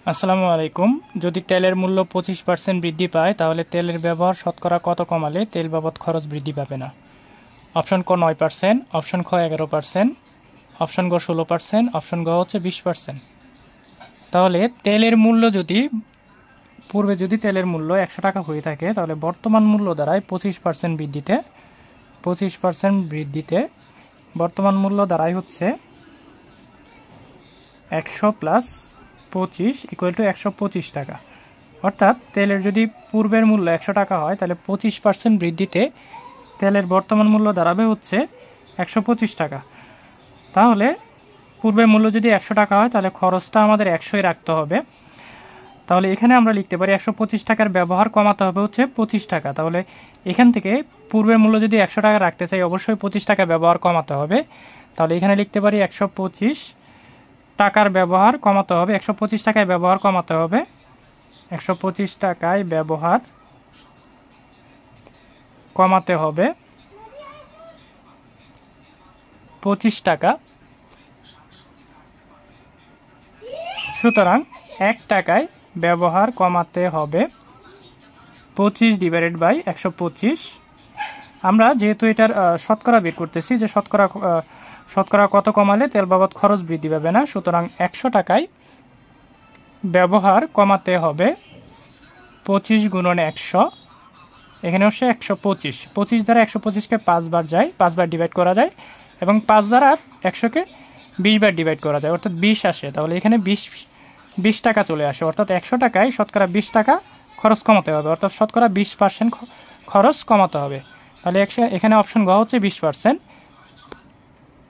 আসসালামু আলাইকুম। যদি তেলের মূল্য 25% বৃদ্ধি পায় তাহলে তেলের ব্যবহার শতকরা কত কমালে তেল বাবদ খরচ বৃদ্ধি পাবে না? অপশন ক 9%, অপশন খ 11%, অপশন গ 16%, অপশন গ হচ্ছে 20%। তাহলে তেলের মূল্য পূর্বে যদি তেলের মূল্য 100 টাকা হয়ে থাকে তাহলে বর্তমান মূল্য দাঁড়ায় 25% বৃদ্ধিতে বর্তমান মূল্য দাঁড়ায় হচ্ছে 100 প্লাস 25 ইকুয়াল টু 125 টাকা। অর্থাৎ তেলের যদি পূর্বের মূল্য 100 টাকা হয় তাহলে 25% বৃদ্ধিতে তেলের বর্তমান মূল্য দাঁড়াবে হচ্ছে 125 টাকা। তাহলে পূর্বের মূল্য যদি 100 টাকা হয় তাহলে খরচটা আমাদের 100ই রাখতে হবে। তাহলে এখানে আমরা লিখতে পারি 125 টাকার ব্যবহার কমাতে হবে হচ্ছে 25 টাকা। তাহলে এখান থেকে পূর্বের মূল্য যদি 100 টাকা রাখতে চাই অবশ্যই 25 টাকা ব্যবহার কমাতে হবে। তাহলে এখানে লিখতে পারি 125 টাকার ব্যবহার কমাতে হবে, 125 টাকায় ব্যবহার কমাতে হবে, 125 টাকায় ব্যবহার কমাতে হবে 25 টাকা। সুতরাং 1 টাকায় ব্যবহার কমাতে হবে 25/125। আমরা যেহেতু এটার শতকরা বের করতেছি যে শতকরা কত কমালে তেল বাবদ খরচ বৃদ্ধি পাবে না, সুতরাং 100 টাকায় ব্যবহার কমাতে হবে 25 গুণন 100। এখানে হচ্ছে 125, 25 দ্বারা 125কে 5 বার যায়, 5 বার ডিভাইড করা যায়, এবং 5 দ্বারা 100কে 20 বার ডিভাইড করা যায়, অর্থাৎ 20 আসে। তাহলে এখানে 20 টাকা চলে আসে, অর্থাৎ 100 টাকায় শতকরা 20 টাকা খরচ কমাতে হবে, অর্থাৎ শতকরা 20% খরচ কমাতে হবে। তাহলে এখানে অপশন গ হচ্ছে 20%।